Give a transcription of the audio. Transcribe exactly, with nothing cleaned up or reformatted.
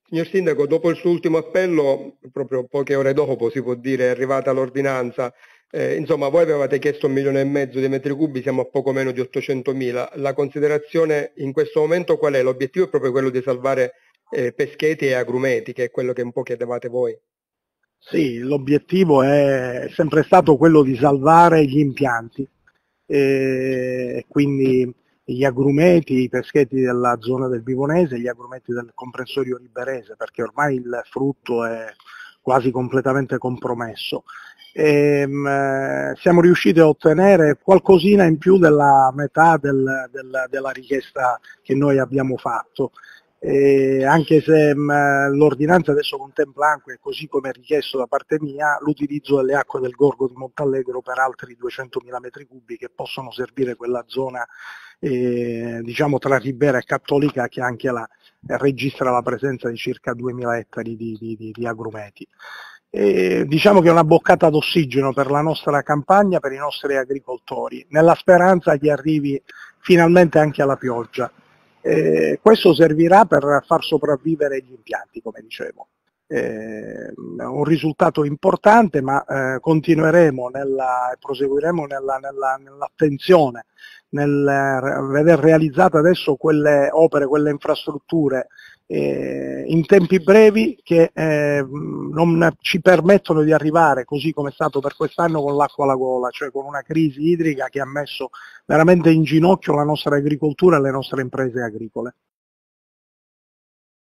Signor Sindaco, dopo il suo ultimo appello, proprio poche ore dopo, si può dire, è arrivata l'ordinanza. Eh, insomma, voi avevate chiesto un milione e mezzo di metri cubi, siamo a poco meno di ottocentomila. La considerazione in questo momento qual è? L'obiettivo è proprio quello di salvare eh, Pescheti e Agrumeti, che è quello che un po' chiedevate voi. Sì, l'obiettivo è sempre stato quello di salvare gli impianti, e quindi gli agrumeti, i pescheti della zona del Vivonese e gli agrumeti del comprensorio liberese, perché ormai il frutto è quasi completamente compromesso. E, mh, siamo riusciti a ottenere qualcosina in più della metà del, del, della richiesta che noi abbiamo fatto. Eh, anche se mh, l'ordinanza adesso contempla anche, così come richiesto da parte mia, l'utilizzo delle acque del Gorgo di Montallegro per altri duecentomila metri cubi che possono servire quella zona eh, diciamo tra Ribera e Cattolica, che anche la, eh, registra la presenza di circa duemila ettari di, di, di, di agrumeti. E diciamo che è una boccata d'ossigeno per la nostra campagna, per i nostri agricoltori, nella speranza che arrivi finalmente anche alla pioggia. Eh, questo servirà per far sopravvivere gli impianti, come dicevo. Eh, un risultato importante, ma eh, continueremo, nella, proseguiremo nella, nella, nell'attenzione, nel eh, veder realizzate adesso quelle opere, quelle infrastrutture eh, in tempi brevi che eh, non ci permettono di arrivare, così come è stato per quest'anno, con l'acqua alla gola, cioè con una crisi idrica che ha messo veramente in ginocchio la nostra agricoltura e le nostre imprese agricole.